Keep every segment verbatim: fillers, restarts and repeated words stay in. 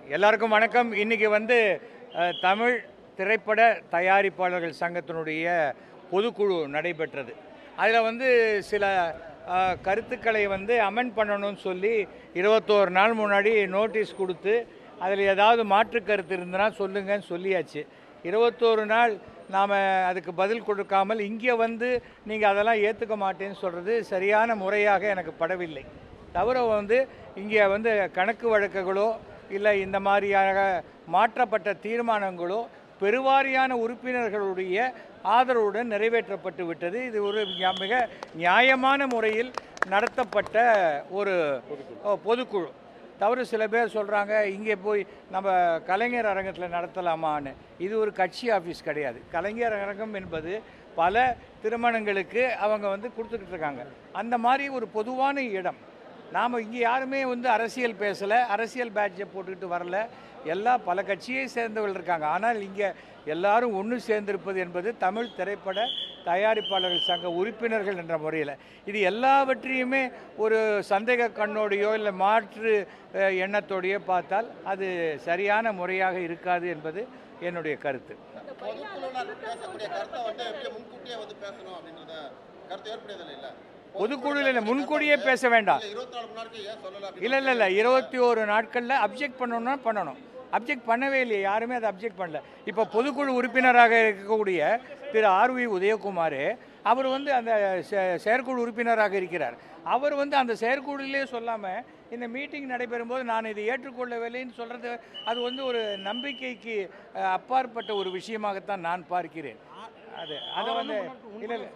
எல்லாருக்கும் வணக்கம். இன்னைக்கு வந்து அஹ், தமிழ் திரைப்பட தயாரிப்பாளர்கள் சங்கத்தினுடைய பொதுக்குழு நடைபெற்றது. அதில் வந்து சில அஹ், கருத்துக்களை வந்து அமெண்ட் பண்ணணும்னு சொல்லி இருபத்தோரு நாள் முன்னாடி நோட்டீஸ் கொடுத்து அதில் ஏதாவது மாற்று கருத்து இருந்தனா சொல்லுங்கன்னு சொல்லியாச்சு. இருபத்தோரு நாள் நாம் அதுக்கு பதில் கொடுக்காமல் இங்கே வந்து நீங்கள் அதெல்லாம் ஏற்றுக்க மாட்டேன்னு சொல்கிறது சரியான முறையாக எனக்கு படவில்லை. தவிர வந்து இங்கே வந்து கணக்கு வழக்குகளோ இல்லை இந்த மாதிரியாக மாற்றப்பட்ட தீர்மானங்களோ பெருவாரியான உறுப்பினர்களுடைய ஆதரவுடன் நிறைவேற்றப்பட்டு விட்டது. இது ஒரு மிக நியாயமான முறையில் நடத்தப்பட்ட ஒரு பொதுக்குழு. தவிர சில பேர் சொல்கிறாங்க இங்கே போய் நம்ம கலைஞர் அரங்கத்தில் நடத்தலாமான்னு. இது ஒரு கட்சி ஆஃபீஸ் கிடையாது. கலைஞர் அரங்கம் என்பது பல திருமணங்களுக்கு அவங்க வந்து கொடுத்துக்கிட்டு இருக்காங்க. அந்த மாதிரி ஒரு பொதுவான இடம். நாம் இங்கே யாருமே வந்து அரசியல் பேசலை, அரசியல் பேட்ஜை போட்டுக்கிட்டு வரல. எல்லா பல கட்சியை சேர்ந்தவர்கள் இருக்காங்க. ஆனால் இங்கே எல்லாரும் ஒன்று சேர்ந்திருப்பது என்பது தமிழ் திரைப்பட தயாரிப்பாளர்கள் சங்க உறுப்பினர்கள் என்ற முறையில் இது எல்லாவற்றையுமே ஒரு சந்தேக கண்ணோடையோ இல்லை மாற்று எண்ணத்தோடையோ பார்த்தால் அது சரியான முறையாக இருக்காது என்பது என்னுடைய கருத்து. பொதுக்குழுவில் முன்கூடியே பேச வேண்டாம். இல்லை இல்லை இல்லை இருபத்தி ஒரு நாட்களில் அப்ஜெக்ட் பண்ணணும்னா பண்ணணும். அப்ஜெக்ட் பண்ணவே இல்லையே, யாருமே அதை அப்ஜெக்ட் பண்ணல. இப்போ பொதுக்குழு உறுப்பினராக இருக்கக்கூடிய திரு ஆர் வி உதயகுமார் அவர் வந்து அந்த செயற்குழு உறுப்பினராக இருக்கிறார். அவர் வந்து அந்த செயற்குழுவிலே சொல்லாமல் இந்த மீட்டிங் நடைபெறும் போது நான் இதை ஏற்றுக்கொள்ளவில்லைன்னு சொல்கிறது அது வந்து ஒரு நம்பிக்கைக்கு அப்பாற்பட்ட ஒரு விஷயமாகத்தான் நான் பார்க்கிறேன். அது அதை வந்து இல்லை இல்லை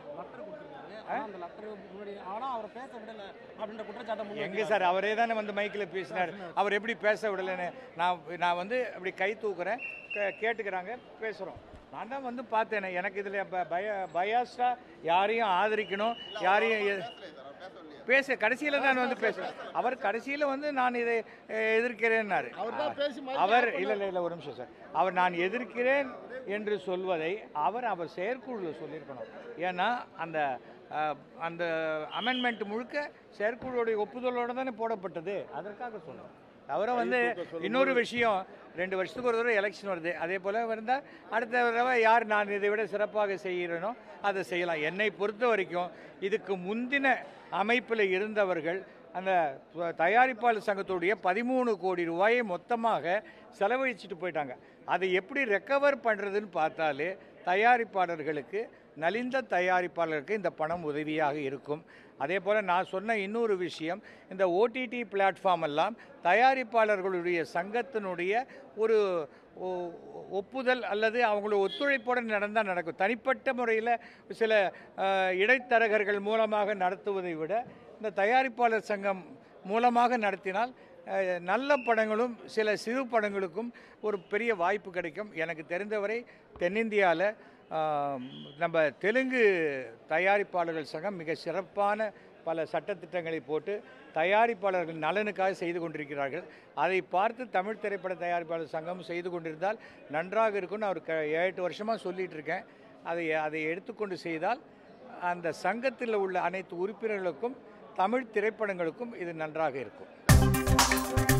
எங்க சார் அவரே தானே வந்து மைக்கில் பேசினார். அவர் எப்படி பேச விடலைன்னு நான் நான் வந்து அப்படி கை தூக்குறேன், கேட்டுக்கிறாங்க, பேசுகிறோம். நான் தான் வந்து பார்த்தேனே. எனக்கு இதில் பய பயாஸ்டா யாரையும் ஆதரிக்கணும் யாரையும் பேச கடைசியில் தான் வந்து பேசுகிறேன். அவர் கடைசியில் வந்து நான் இதை எதிர்க்கிறேன்னாரு. அவர் இல்லை இல்லை இல்லை ஒரு நிமிஷம் சார். அவர் நான் எதிர்க்கிறேன் என்று சொல்வதை அவர் அவர் செயற்குழுவில் சொல்லியிருக்கணும். ஏன்னா அந்த அந்த அமெண்ட்மெண்ட் முழுக்க செயற்குழுடைய ஒப்புதலோடு தானே போடப்பட்டது. அதற்காக சொல்லுவோம். தவிர வந்து இன்னொரு விஷயம், ரெண்டு வருஷத்துக்கு ஒரு தடவை எலெக்ஷன் வருது. அதே போல் வந்தால் அடுத்த தடவை யார் நான் இதை விட சிறப்பாக செய்கிறேனோ அதை செய்யலாம். என்னை பொறுத்த வரைக்கும் இதுக்கு முந்தின அமைப்பில் இருந்தவர்கள் அந்த தயாரிப்பாளர் சங்கத்துடைய பதிமூணு கோடி ரூபாயை மொத்தமாக செலவழிச்சிட்டு போயிட்டாங்க. அதை எப்படி ரெக்கவர் பண்ணுறதுன்னு பார்த்தாலே தயாரிப்பாளர்களுக்கு நலிந்த தயாரிப்பாளருக்கு இந்த பணம் உதவியாக இருக்கும். அதே போல் நான் சொன்ன இன்னொரு விஷயம், இந்த ஓடிடி பிளாட்ஃபார்ம் எல்லாம் தயாரிப்பாளர்களுடைய சங்கத்தினுடைய ஒரு ஒப்புதல் அல்லது அவங்களோட ஒத்துழைப்புடன் நடந்தால் நடக்கும். தனிப்பட்ட முறையில் சில இடைத்தரகர்கள் மூலமாக நடத்துவதை விட இந்த தயாரிப்பாளர் சங்கம் மூலமாக நடத்தினால் நல்ல படங்களும் சில சிறு படங்களுக்கும் ஒரு பெரிய வாய்ப்பு கிடைக்கும். எனக்கு தெரிந்தவரை தென்னிந்தியாவில் நம்ம தெலுங்கு தயாரிப்பாளர்கள் சங்கம் மிக சிறப்பான பல சட்டத்திட்டங்களை போட்டு தயாரிப்பாளர்கள் நலனுக்காக செய்து கொண்டிருக்கிறார்கள். அதை பார்த்து தமிழ் திரைப்பட தயாரிப்பாளர் சங்கம் செய்து கொண்டிருந்தால் நன்றாக இருக்கும்னு அவர் க எட்டு வருஷமாக சொல்லிகிட்டு இருக்கேன். அதை அதை எடுத்துக்கொண்டு செய்தால் அந்த சங்கத்தில் உள்ள அனைத்து உறுப்பினர்களுக்கும் தமிழ் திரைப்படங்களுக்கும் இது நன்றாக இருக்கும்.